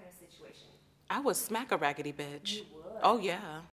of situation? I would smack a raggedy bitch. You would. Oh yeah.